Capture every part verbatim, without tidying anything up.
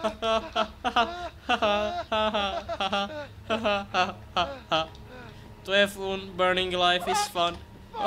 To je fun, burning life is fun.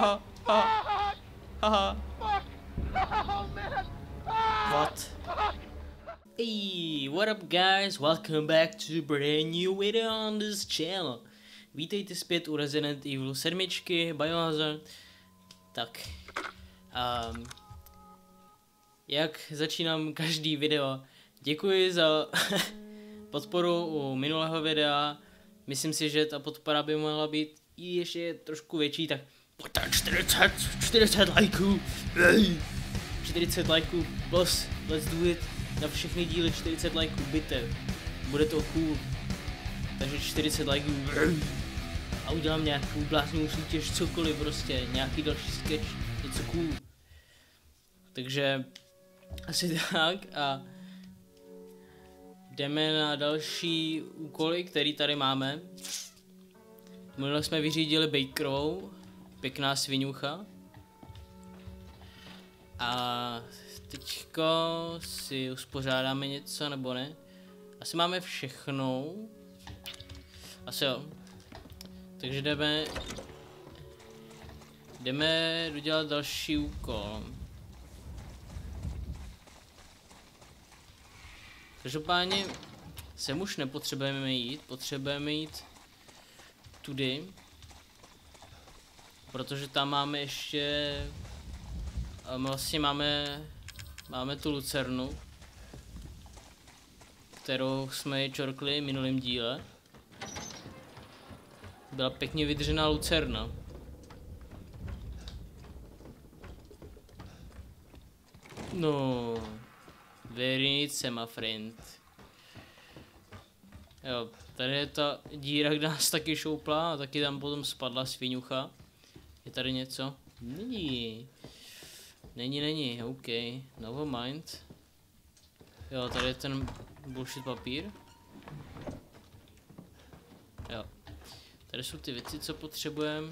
What? Hey, what up guys, welcome back to a brand new video on this channel. Vítejte zpět u Resident Evil sedm, Biohazard. Tak, um, jak začínám každý video, děkuji za podporu u minulého videa. Myslím si, že ta podpora by mohla být i ještě trošku větší, tak pojďte čtyřicet, čtyřicet lajků, čtyřicet lajků, boss, let's do it, na všechny díly čtyřicet lajků, bitev, bude to cool, takže čtyřicet lajků a udělám nějakou bláznivou soutěž, cokoliv prostě, nějaký další sketch, něco cool, takže asi tak a jdeme na další úkoly, který tady máme. Minule jsme vyřídili Bakerovou, pěkná sviňucha. A teďko si uspořádáme něco, nebo ne? Asi máme všechno. Asi jo. Takže jdeme... Jdeme dodělat další úkol. Každopádně sem už nepotřebujeme jít, potřebujeme jít tudy, protože tam máme ještě, vlastně máme, máme tu lucernu, kterou jsme čorkli v minulém díle. Byla pěkně vydřená lucerna. No. Very nic, my friend. Jo, tady je ta díra, kde nás taky šoupla a taky tam potom spadla sviňucha. Je tady něco? Není. Není, není, OK. Never mind. Jo, tady je ten bullshit papír. Jo. Tady jsou ty věci, co potřebujeme.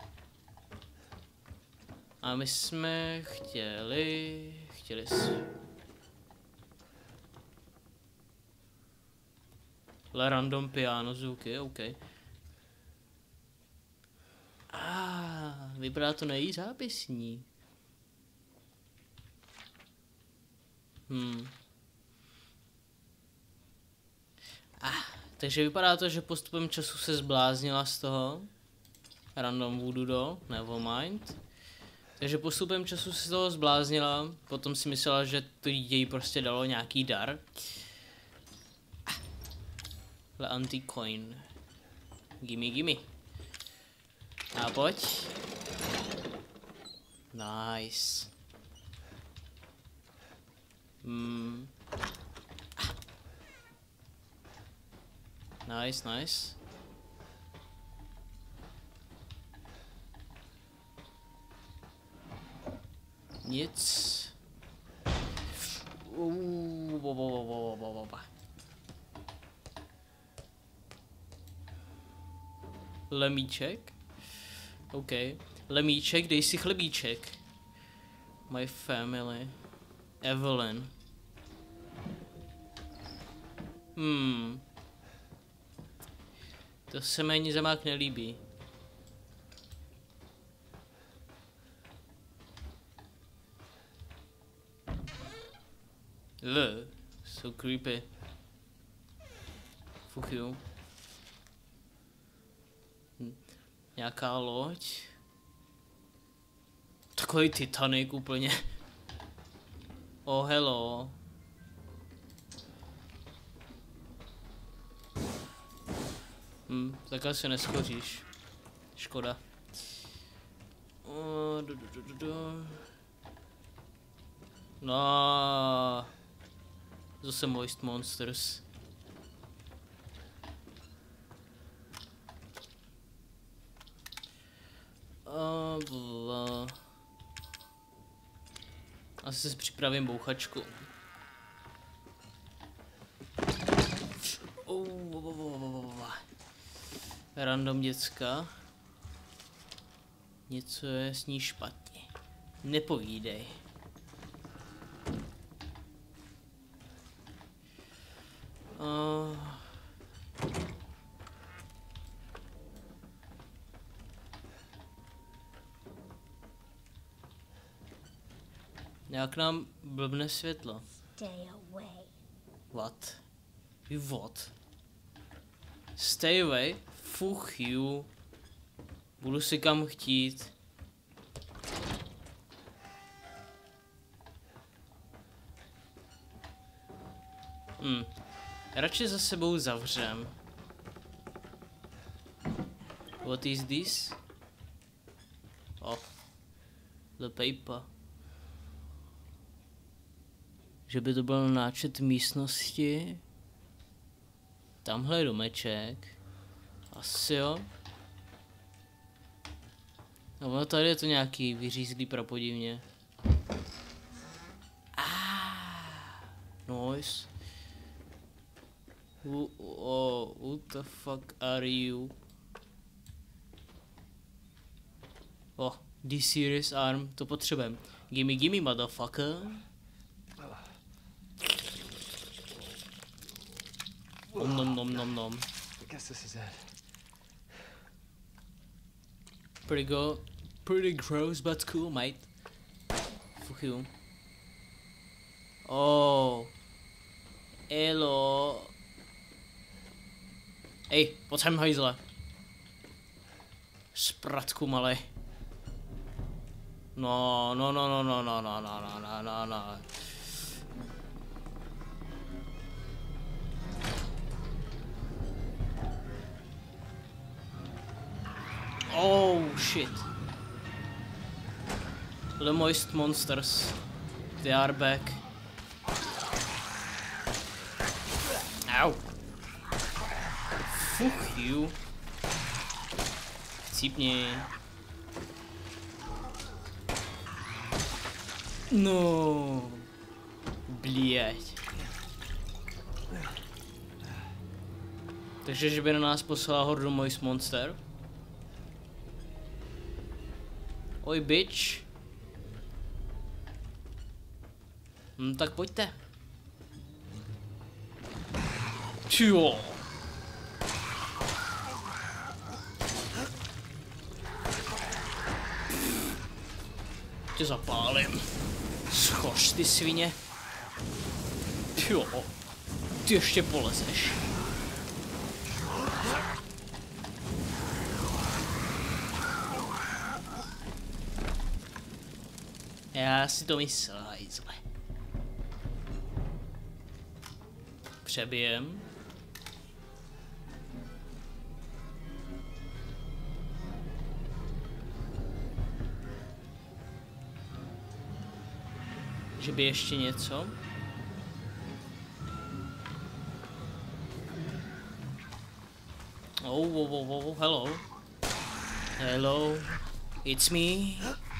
A my jsme chtěli... Chtěli jsme... Le random piano zvuky, OK. Ah, vypadá to na její zápisní. Hmm. Ah, takže vypadá to, že postupem času se zbláznila z toho. Random voodoo doll, never mind. Takže postupem času se z toho zbláznila, potom si myslela, že to jí prostě dalo nějaký dar. Le anti-coin. Gimme, gimme. A pojď. Nice. Hmm. Nice, nice. Nic. Uh, bo, bo, bo, bo, bo, bo, bo. Lemíček. OK. Lemíček, dej si chlebíček. My family. Evelyn. Hmm. To se mi ani zamák nelíbí. L. So creepy. Fuck you. Nějaká loď. Takový Titanic úplně. Oh hello. Hm, tak asi neschoříš. Škoda. Oh, du, du, du, du, du. No. Zase Moist Monsters. Uh, Asi si připravím bouchačku. Uh, Random děcka. Něco je s ní špatně. Nepovídej. Uh... Jak nám blbne světlo. Stay away. What? You what? Stay away? Fuck you. Budu si kam chtít. Hm. Radši za sebou zavřem. What is this? Oh. The paper. Že by to byl náčet místnosti. Tamhle je domeček. Asi jo. No tady je to nějaký vyřízlý prapodivně. Ah, nice. Who, oh, who the fuck are you? Oh, D-Series arm, to potřebujeme. Gimme, gimme, motherfucker. Nom nom nom nom nom. I guess this is it. Pretty go, pretty gross but cool, mate. Fuck you. Oh. Hello. Ej, pojď sem, hajzle. Spratku malej. No, no, no, no, no, no, no, no, no, no, no, no. Oh shit. The moist monsters. They are back. Ow. Fuck you. Chcípni. No. Blěť. Takže, že by na nás poslala hordu moist monster. Oj, bitch. Hm, tak pojďte. Čio. Tě zapálím. Schoř, ty svině. Jo. Ty ještě polezeš. Já si to myslel, hajzle. Přebijem. Že by ještě něco? Oh, oh, oh, oh, hello. Hello. It's me.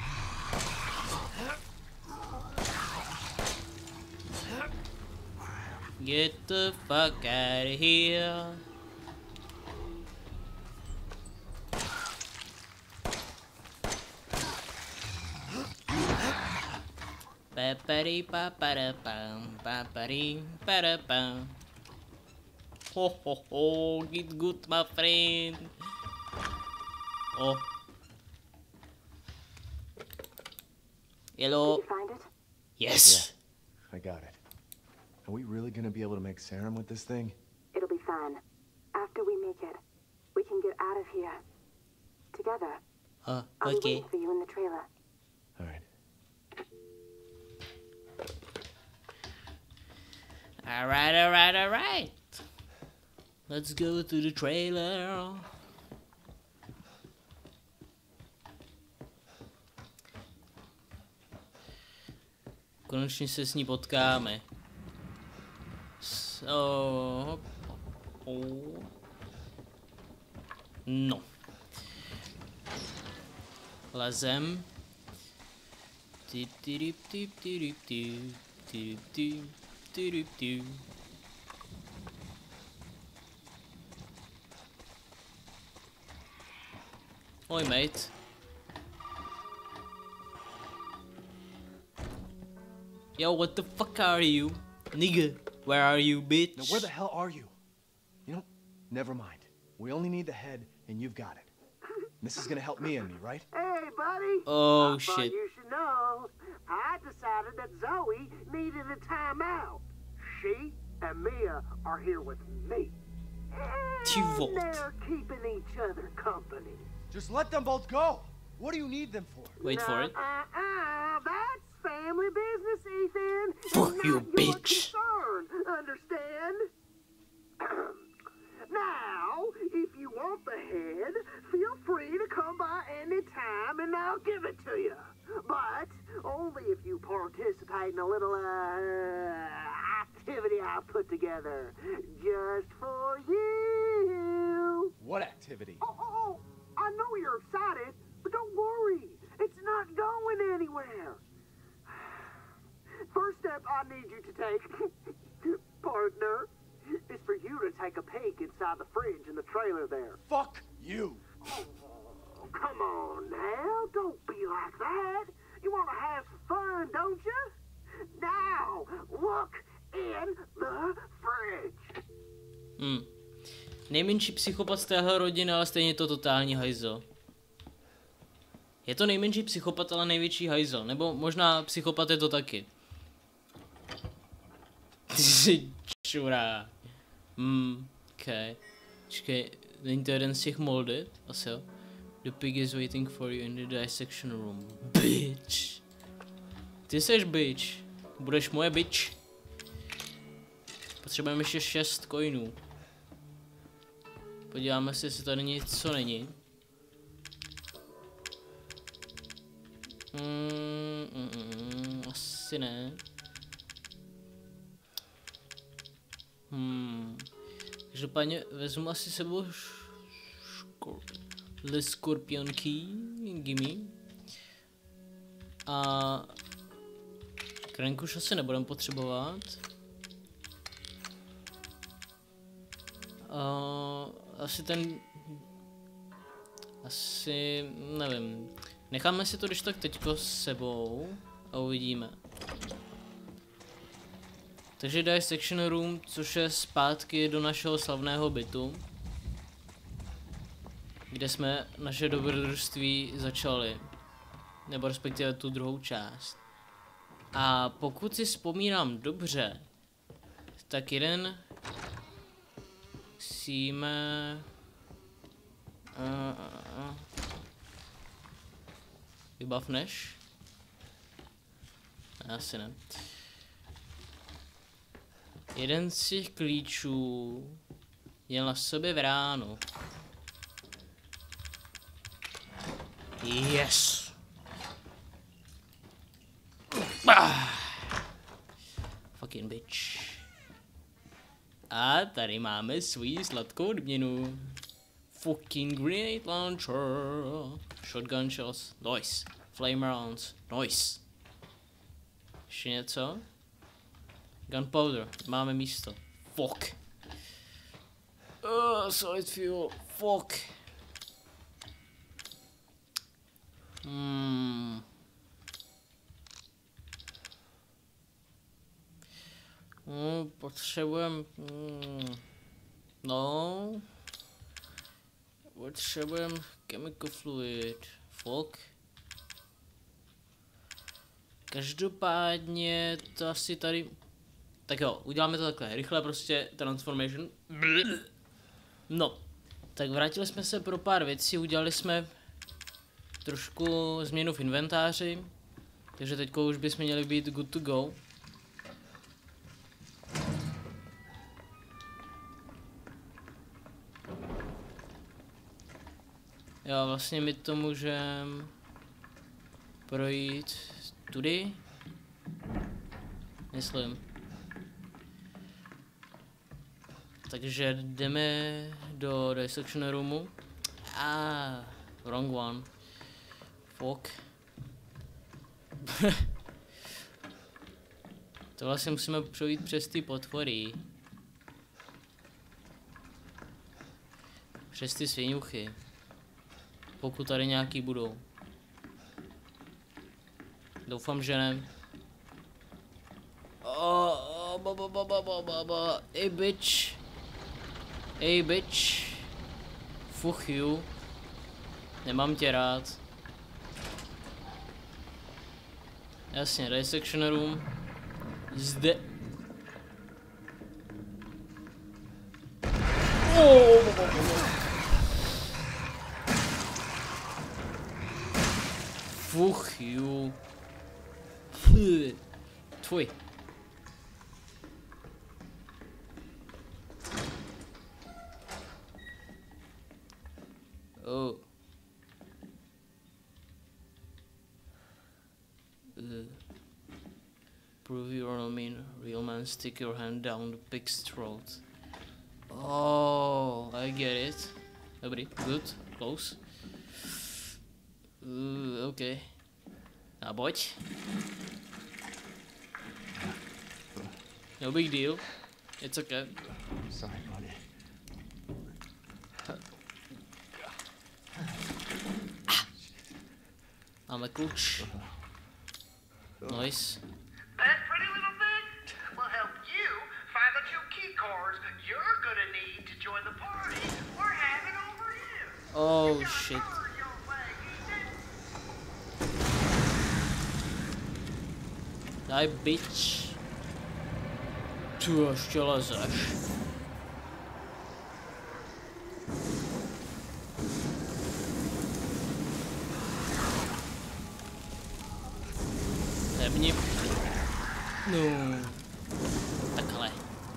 Get the fuck out of here. Papari papara pam papari para pam. Ho ho ho, get good, my friend. Oh. Hello. Did you find it? Yes. I got it. Are we really gonna be able to make serum with this thing? It'll be fine. After we make it, we can get out of here. Together. Uh, I'll be okay. waiting for you in the trailer. All right. Alright, alright, alright. Let's go to the trailer. Konečně se s ní potkáme. So... Oh. No. Lezem. Tip, tip, tip, tip, tip, tip, tip, tip, tip. Oi, mate. Yo, what the fuck are you? Nigga. Where are you, bitch? Now, where the hell are you? You know, never mind. We only need the head, and you've got it. This is gonna help me and me, right? Hey, buddy. Oh, I thought shit. you should know. I decided that Zoe needed a timeout. She and Mia are here with me. Tu And vult. they're keeping each other company. Just let them both go. What do you need them for? Wait for it. Uh-uh, that's family business, Ethan. Fuck It's you, not your bitch. concern, understand? Now, if you want the head, feel free to come by any time and I'll give it to you. But only if you participate in a little uh, activity I put together just for you. What activity? Oh, oh, oh, I know you're excited, but don't worry. It's not going anywhere. First step I need you to take, partner, is for you to take a peek inside the fridge in the trailer there. Fuck you. Oh, come on now, don't be like that. You want to have some fun, don't you? Now, look in the fridge. Hmm. Nejmenší psychopat z téhle rodiny, ale stejně to totální hajzl. Je to nejmenší psychopat, ale největší hajzl. Nebo možná psychopat je to taky. Ty jsi čurá. Hmm, okej. Čekej, není to jeden z těch molded? Asi jo. The pig is waiting for you in the dissection room. Bitch. Ty seš bitch. Budeš moje bitch. Potřebujeme ještě šest coinů. Podíváme se, jestli tady něco není. Mm, mm, mm, asi ne. Hmm. Každopádně vezmu asi sebou Le Scorpion Key, gimme. A krenku už asi nebudem potřebovat. Uh, asi ten... Asi... nevím. Necháme si to když tak teďko s sebou a uvidíme. Takže dissection room, což je zpátky do našeho slavného bytu, kde jsme naše dobrodružství začali. Nebo respektive tu druhou část. A pokud si vzpomínám dobře, tak jeden musíme... Uh, uh, uh. Vybavneš? Asi ne. Jeden z těch klíčů je na sobě v ránu. Yes! Ah. Fucking bitch. A tady máme svůj sladkou odměnu. Fucking grenade launcher. Shotgun shells. Nice. Flame rounds. Nice. Ještě něco? Gunpowder. Máme místo. Fuck. Uh, solid fuel. Fuck. Hmm. No, potřebujem... Hmm. No... Potřebujem chemical fluid. Fuck. Každopádně to asi tady... Tak jo, uděláme to takhle. Rychle prostě transformation. No. Tak vrátili jsme se pro pár věcí, udělali jsme trošku změnu v inventáři. Takže teďko už bychom měli být good to go. Jo, vlastně my to můžeme projít tudy. Myslím. Takže jdeme do dissection roomu. Ah, wrong one. Fuck. To vlastně musíme projít přes ty potvory. Přes ty sviňuchy. Pokud tady nějaký budou. Doufám, že ne. Oh, oh ba, ba, ba, ba, ba, ba, ba. Hey bitch. Hey bitch. Fuck you. Nemám tě rád. Jasně, dissection room. Zde. Oh, ba, ba, ba, ba. Fuck you. Tvoj. Oh. Uh. Prove you're not mean, real man. Stick your hand down the pig's throat. Oh, I get it. Dobrý, good, close. Uh, okay. A pojď. No big deal. It's okay. Sorry, buddy. Máme kluč. Nice. That pretty little thing will help you find the two key cards you're gonna need to join the party we're having over here. Oh shit. Daj bitch. Tu ještě lezeš. Hebni. No. Takhle.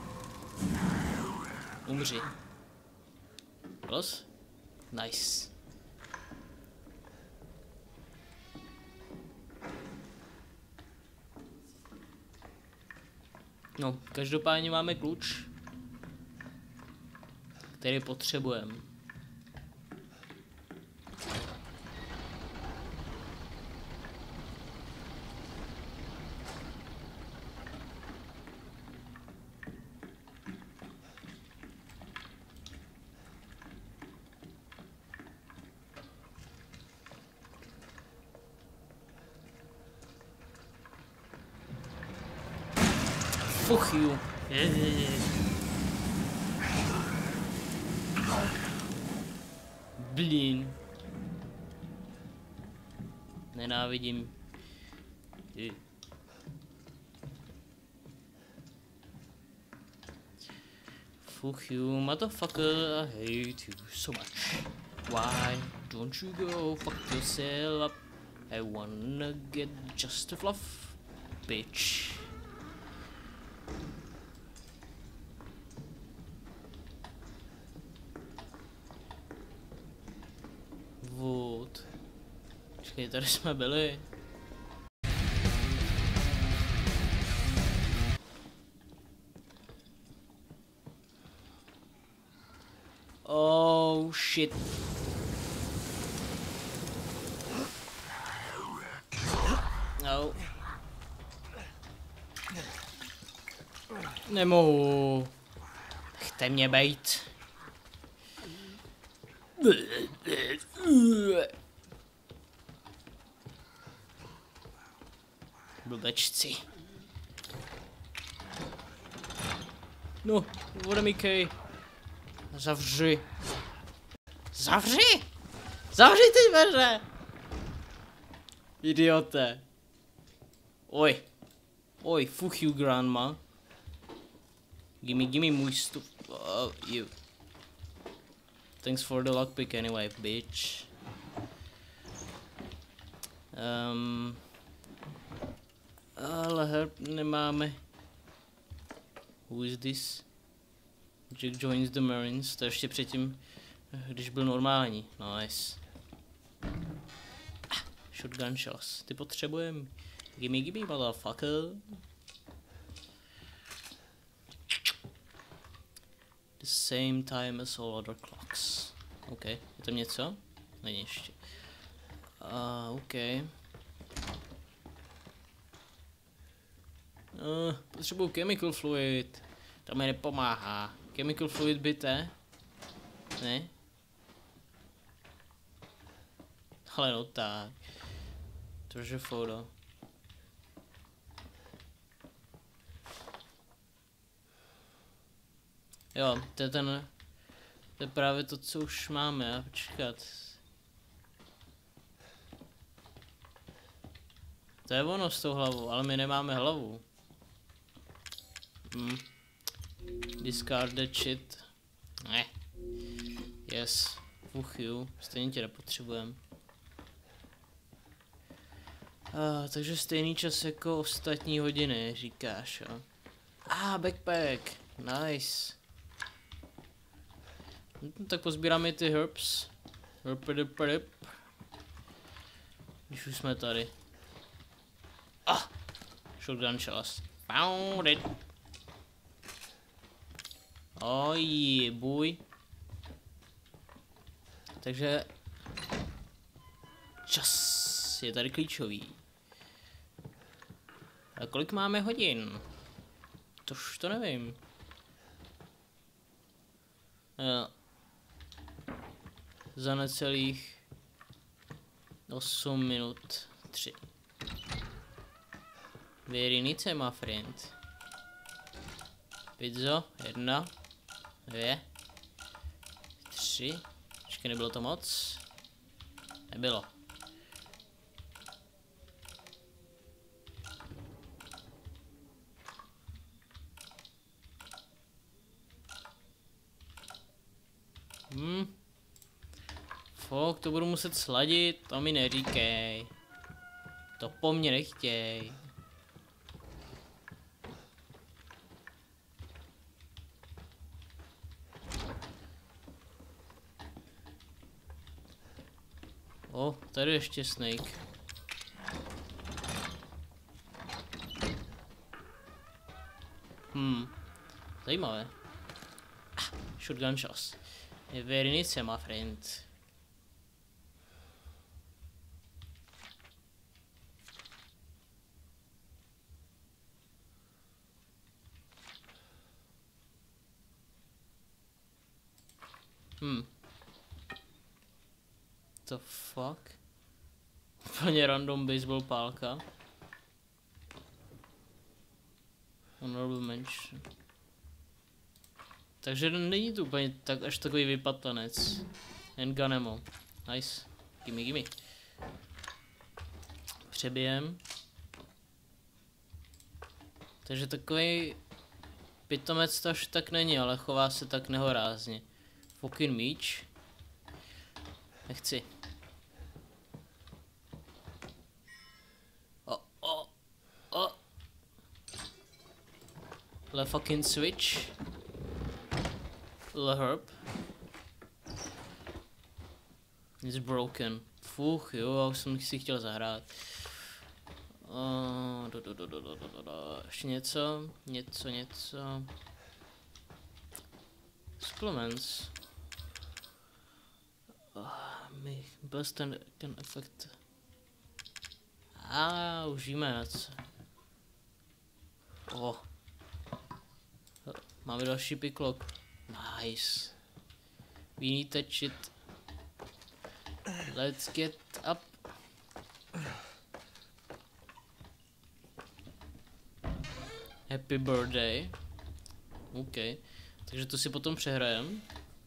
Umři. Plus? Nice. No, každopádně máme kluč, který potřebujeme. Fuck you. Blín. Nenávidím. Fuck you, motherfucker. I hate you so much. Why don't you go fuck yourself up? I wanna get just a fluff, bitch. Vod. Počkej, tady jsme byli. Oh shit. No. Nemohu. Chte mě bejt. Blbečci. No, vode mi kej. Zavři. Zavři! Zavři ty dveře! Idiote. Oj. Oj, fuck you, grandma. Gimme, gimme můj stuff. Oh, you. Thanks for the lockpick anyway, bitch. Um, ale herb nemáme. Who is this? Jack joins the Marines. To ještě předtím, když byl normální. Nice. Ah, shotgun shells. Ty potřebujeme. Gimme, gimme, motherfucker. The same time as all other clocks. OK, je tam něco? Není ještě. Uh, OK. Uh, potřebuju chemical fluid. To mi nepomáhá. Chemical fluid bité? Ne? Ale no tak. Treasure photo. Jo, to je ten... To je právě to, co už máme, a počkat. To je ono s tou hlavou, ale my nemáme hlavu. Hmm. Discarded shit. Ne. Yes. Fuch you. Stejně tě nepotřebujeme. Ah, takže stejný čas jako ostatní hodiny, říkáš, jo. Ah, backpack. Nice. No, tak pozbíráme ty herbs. Herp. Když už jsme tady. Ah! Shotgun shells. Found it. Oh yeah, boy. Takže... Čas je tady klíčový. A kolik máme hodin? Tož to nevím. Jo. Za necelých osm minut tři. Věrinice, má friend. Pizzo, jedna, dvě, tři. Počkej, nebylo to moc? Nebylo. Hm. Fok, to budu muset sladit, to mi neříkej. To po mně nechtěj. O, tady ještě Snake. Hmm, zajímavé. Ah, shotgun shells. Je věrnice, my friend. Hmm. The fuck? Úplně random baseball pálka. Honorable mention. Takže není to úplně tak až takový vypatanec. Handgun ammo. Nice. Gimme, gimme. Přebijem. Takže takový pitomec to až tak není, ale chová se tak nehorázně. Fucking míč. Nechci. O, o, o. Le fucking switch. Le herb. It's broken. Fuch, jo, já už jsem si chtěl zahrát. Uh, do, do, do, do, do, do, do. Ještě něco, něco, něco. Supplements. Oh, mi byl ten, ten efekt. A ah, užijeme na co. Oh. Máme další piklok. Nice. We need that shit. Let's get up. Happy birthday. OK. Takže to si potom přehrajem.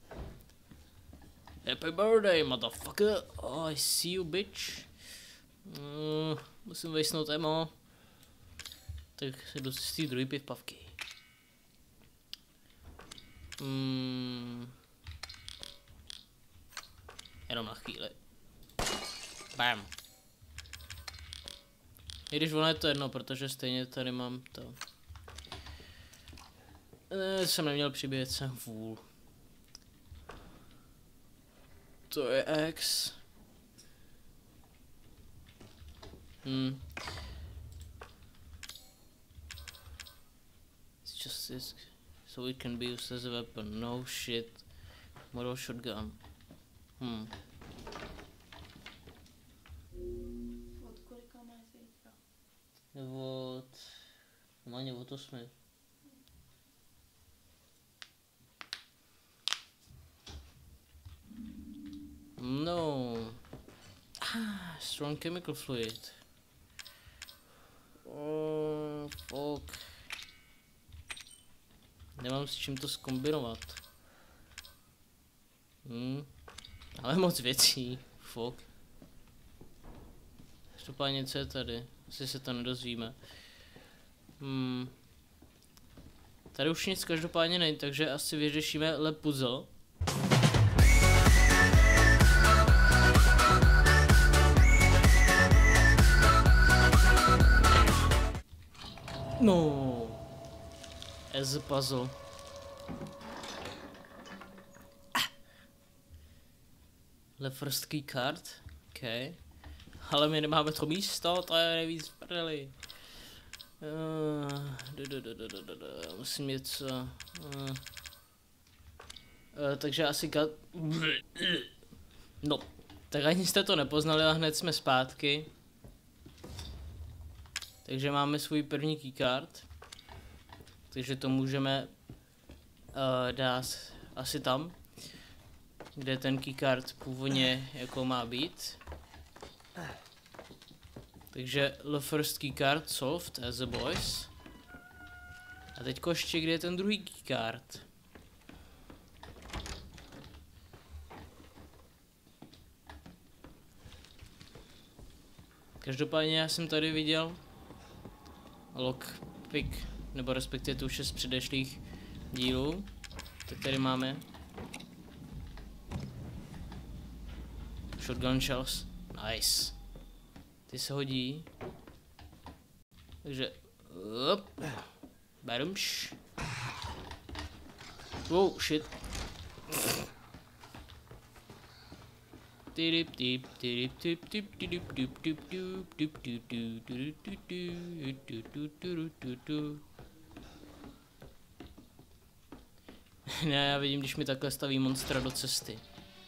Happy birthday, motherfucker. Oh, I see you, bitch. Uh, musím vejsnout emo. Tak se dost z té druhé pivpavky. Mm. Jenom na chvíli. Bam. I když ono je to jedno, protože stejně tady mám to. Ne, jsem neměl přibět sem vůl. To je X. Hmm. It's just this. So it can be used as a weapon. No shit. Model shotgun. Hmm. Od kolika máš zítra? Od... Normálně od osmi. No. Ah, strong chemical fluid. Oh, fuck. Nemám s čím to zkombinovat. Hmm. Ale moc věcí. Fuck. Každopádně co je tady? Asi se to nedozvíme. Hmm. Tady už nic každopádně není, takže asi vyřešíme le puzzle. No. As a puzzle. Ah. Le first key card. OK. Ale my nemáme to místo, to je nejvíc prdeli. Uh, musím něco. Uh. Uh, takže asi kat... No. Tak ani jste to nepoznali a hned jsme zpátky. Takže máme svůj první keycard. Takže to můžeme uh, dát asi tam, kde ten keycard původně jako má být. Takže the first keycard solved as a boys. A teďko ještě kde je ten druhý keycard. Každopádně já jsem tady viděl lockpick, nebo respektive tu šest předešlých dílů. Tak tady máme shotgun shells. Nice. Ty se hodí. Takže op. Barumš. Wow, shit. Tidip tip tidip tip tip tidip tip tip tip tip tip tip tip. Ne, já vidím, když mi takhle staví monstra do cesty.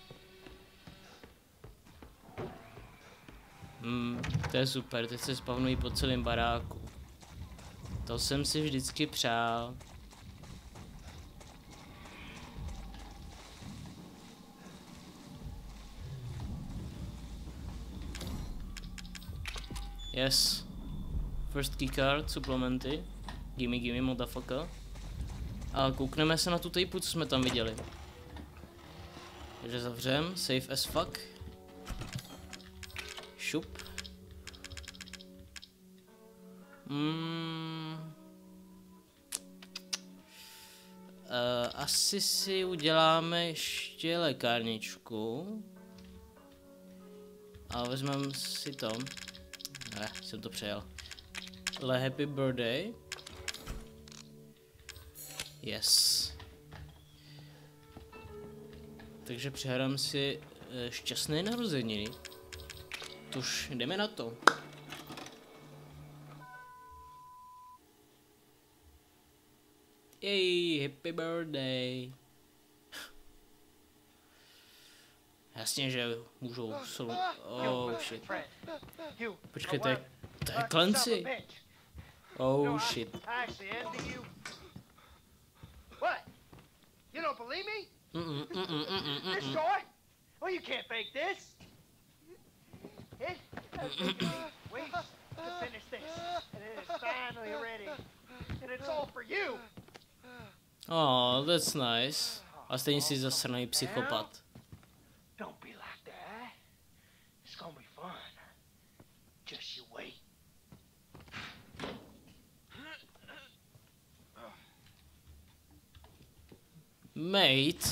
Hmm, to je super, teď se spavnují po celém baráku. To jsem si vždycky přál. Yes. First keycard, suplementy. Gimme, gimme, motherfucker. A koukneme se na tu tejpu, co jsme tam viděli. Takže zavřem, safe as fuck. Šup. Mm. Uh, asi si uděláme ještě lékárničku. A vezmeme si to. Ne, jsem to přejel. Le happy birthday. Yes. Takže přihrám si uh, šťastné narozeniny. Tuž jdeme na to. Jej, happy birthday. Jasně, že můžou solo... Oh shit. Počkej, to je, to je Clancy. Oh shit. What? You don't believe me? Mm-mm, mm-mm, mm-mm, This mm-mm. toy? Well, you can't fake this. It, wait to finish this, and it is finally ready, and it's all for you. Oh, that's nice. A stejně si zasranej psychopat. Don't be like that. It's gonna be fun. Just you wait. Mate.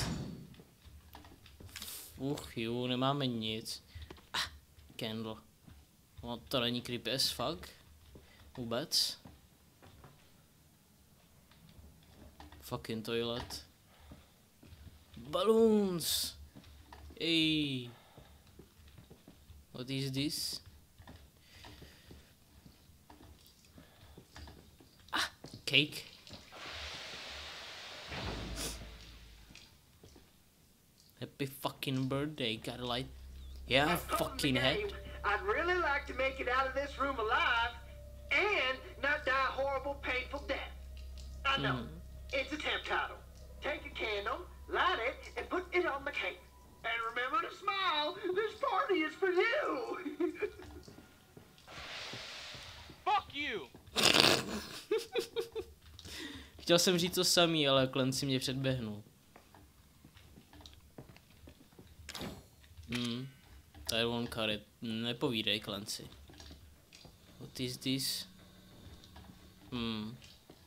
Uch jo, nemáme nic. Ah, candle. No to není creepy as fuck. Vůbec. Fucking toilet. Balloons. Hey. What is this? Ah, cake. Happy fucking birthday, got a light. Yeah, fucking head. I'd really like to make it out of this room alive and not die a horrible, painful death. I know. Mm. It's a temp title. Take a candle, light it, and put it on the cake. And remember to smile. This party is for you. Fuck you! Chtěl jsem říct to samý, ale Clancy mě předběhnul. Hmm. Tady on karet. Nepovídej, Clancy. What is this? Hmm.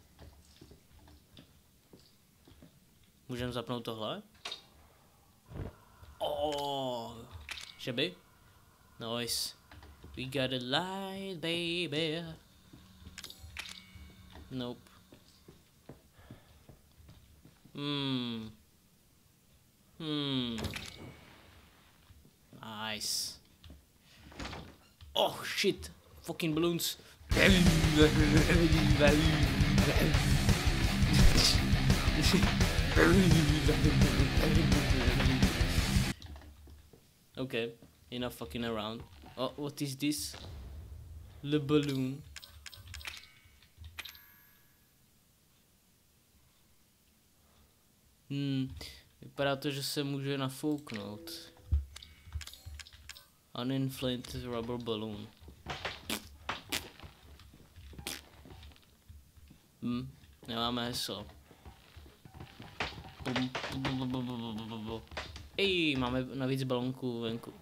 Můžeme zapnout tohle? Oh, že by? Nice. We got a light, baby. Nope. Hmm. Hmm. Nice. Oh shit. Fucking balloons. Okay, enough fucking around. Oh, what is this? The balloon. Hmm, vypadá to, že se může nafouknout. Uninflated rubber balloon. Hmm, nemáme heslo. Ej, máme navíc balonku venku.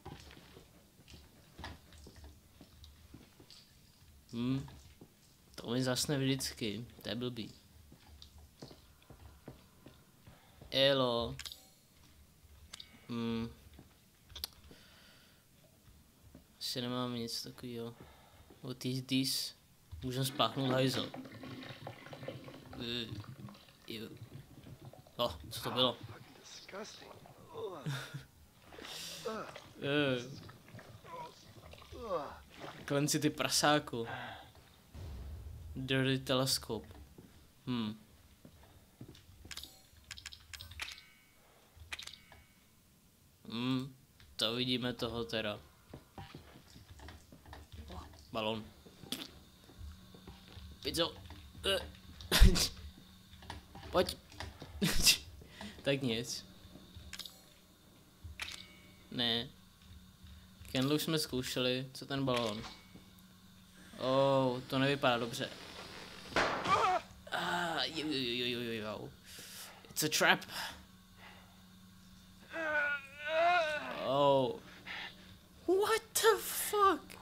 Hmm, to mi zasne vždycky, to je blbý. Elo. Hmm. Asi nemáme nic takového. What is this? Můžeme spáchnout hajzel. Uh, oh, co to bylo? uh. Clancy, ty prasáku. Dirty telescope. Hmm. Hmm, to vidíme toho teda. Balon. Pizzo. Pojď. Tak nic. Ne. Candle už jsme zkoušeli, co ten balon. Oh, to nevypadá dobře. Ah, jo, jo, jo, jo, jo. It's a trap. Oh. What the fuck?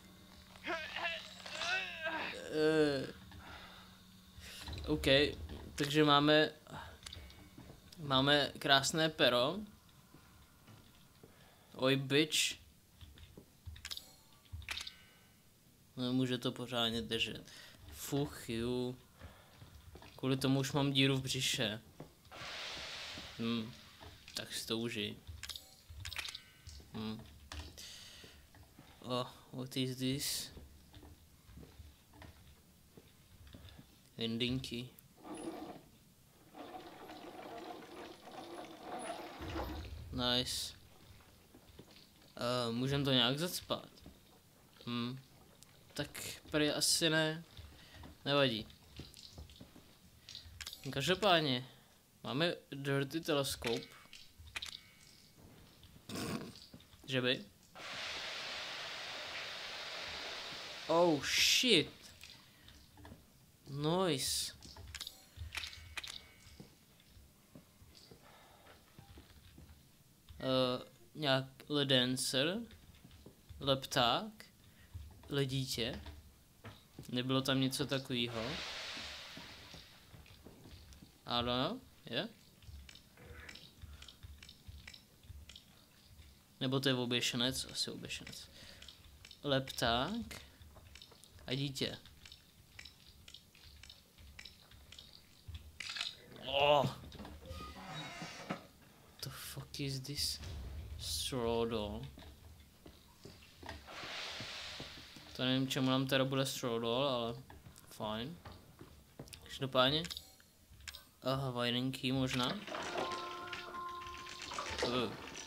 Uh, OK, takže máme máme krásné pero. Oj, bitch. Nemůže to pořádně držet. Fuch you. Kvůli tomu už mám díru v břiše. Hm, tak si to užij. Hm. Oh, what is this? Endinky. Nice. Uh, můžem to nějak zacpat? Hm. Tak prý asi ne. Nevadí. Každopádně máme dirty telescope. Že by? Oh shit. Nice. Uh, nějak ledancer, lepták, ledítě. Nebylo tam něco takového? I don't know, yeah? Nebo to je oběšenec? Asi oběšenec. Lepták a dítě. Oh. The fuck is this? Straw doll. To nevím, čemu nám teda bude straw doll, ale fajn. Každopádně. Aha, winding key možná. Uh.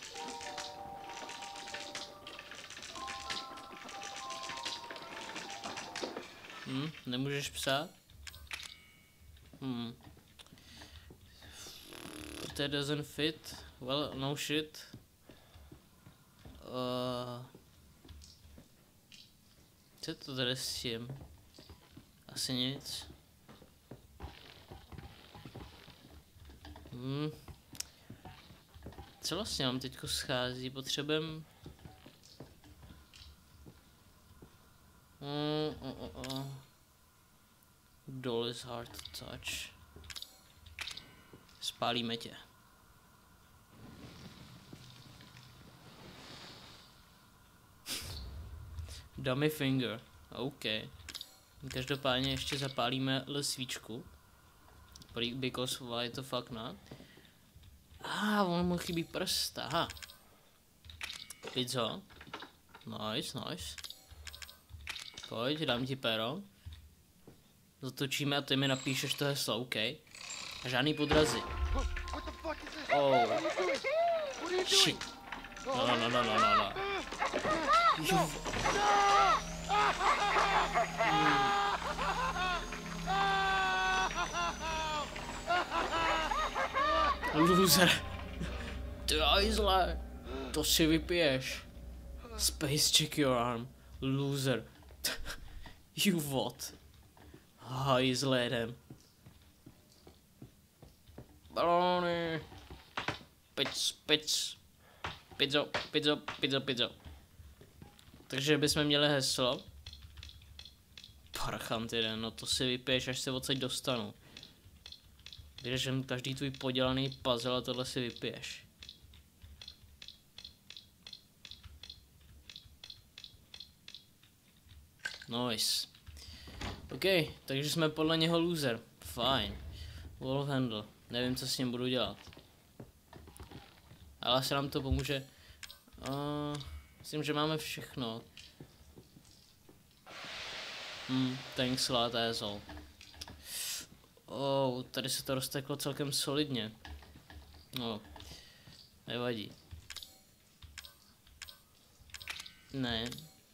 Hm, nemůžeš psát? Hm. That doesn't fit. Well, no shit. Uh, co to tady s tím? Asi nic. Hmm. Co vlastně nám teďko schází? Potřebujeme... Mm, mm, mm, mm. Doll is hard to touch. Spálíme tě. Dummy finger. OK. Každopádně ještě zapálíme l svíčku. Because why the fuck not? Ah, on mu chybí prst. Aha. Pizza. Nice, nice. Pojď, dám ti péro. Zatočíme a ty mi napíšeš to heslo, OK. A žádný podrazy. Oh. Shit. No, no, no, no, no, no. Jo. Loser. Ty hajzle. To si vypiješ. Space check your arm. Loser. You what? Hajzle jedem. Balony. Pic, pic. Pizzo, pizzo, pizzo, pizzo. Takže bychom měli heslo. Parchant jeden, no to si vypiješ, až se odsaď dostanu. Vyřeším každý tvůj podělaný puzzle a tohle si vypiješ. Nice. OK, takže jsme podle něho loser. Fajn. Wolf handle. Nevím, co s ním budu dělat. Ale se nám to pomůže. Uh, myslím, že máme všechno. Hmm, thanks a lot, asshole. Oh, tady se to rozteklo celkem solidně. No, nevadí. Ne.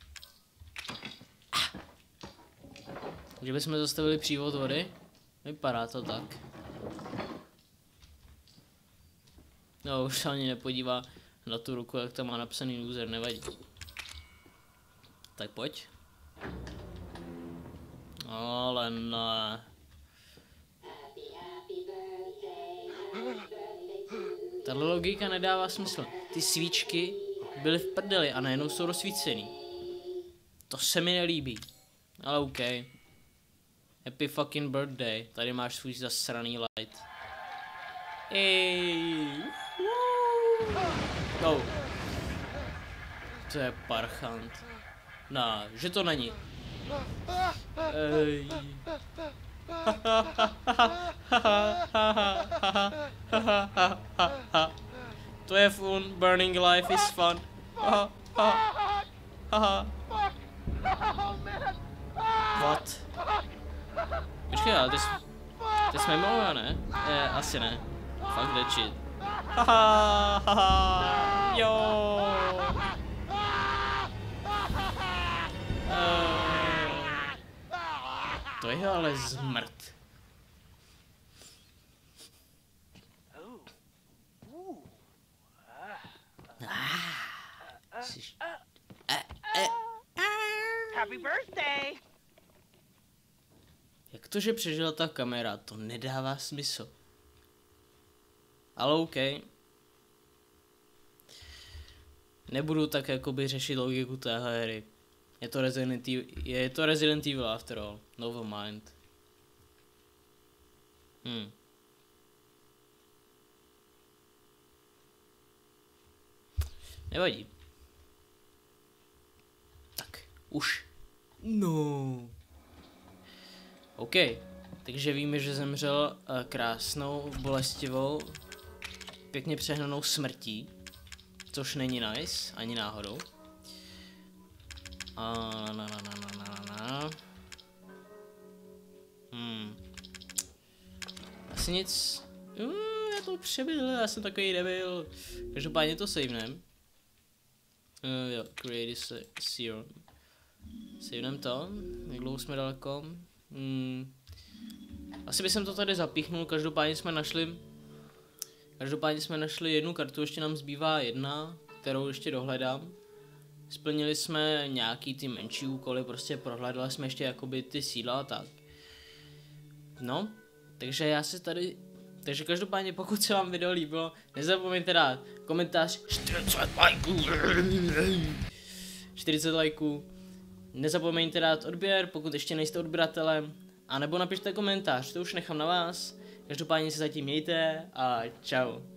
Že bychom zastavili přívod vody? Vypadá to tak. No, už se ani nepodívá na tu ruku, jak tam má napsaný loser, nevadí. Tak pojď. Ale ne. Tahle logika nedává smysl. Ty svíčky byly v prdeli a najednou jsou rozsvícený. To se mi nelíbí. Ale OK. Happy fucking birthday. Tady máš svůj zasraný light. Ej. No. To je parchant. No, že to není. Ej. To je fun, burning life is fun. What? Počkej, ale ty jsi... Ty jsi mimo, ne? Eh, asi ne. Fuck that shit. Haha, haha, jo. Uh, to je ale zmrt. Happy birthday! Jak to, že přežila ta kamera, to nedává smysl. Ale OK. Nebudu tak jakoby řešit logiku téhle hry. Je to Resident Evil, je to Resident Evil after all. Never mind. Hmm. Nevadí. Tak, už. No. OK. Takže víme, že zemřel uh, krásnou, bolestivou, pěkně přehnanou smrtí. Což není nice, ani náhodou. A na na na na na na na. Hmm. Asi nic. Uh, já to přebyl, já jsem takový debil. Každopádně to savenem. Uh, jo, create a serum. Savenem to. Jak dlouho jsme daleko? Hmm. Asi bych to tady zapíchnul, každopádně jsme našli. Každopádně jsme našli jednu kartu, ještě nám zbývá jedna, kterou ještě dohledám. Splnili jsme nějaký ty menší úkoly, prostě prohledali jsme ještě jakoby ty sídla a tak. No, takže já se tady Takže každopádně, pokud se vám video líbilo, nezapomeňte dát komentář čtyřicet lajků. čtyřicet lajků. Nezapomeňte dát odběr, pokud ještě nejste odběratelem. A nebo napište komentář, to už nechám na vás. Každopádně se zatím mějte a čau.